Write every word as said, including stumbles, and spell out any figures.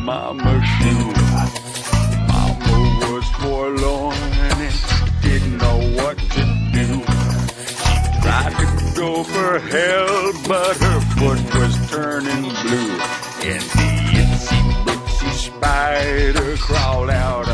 Mama's shoe. Mama was forlorn and didn't know what to do. She tried to go for help, but her foot was turning blue. And the itsy bitsy spider crawled out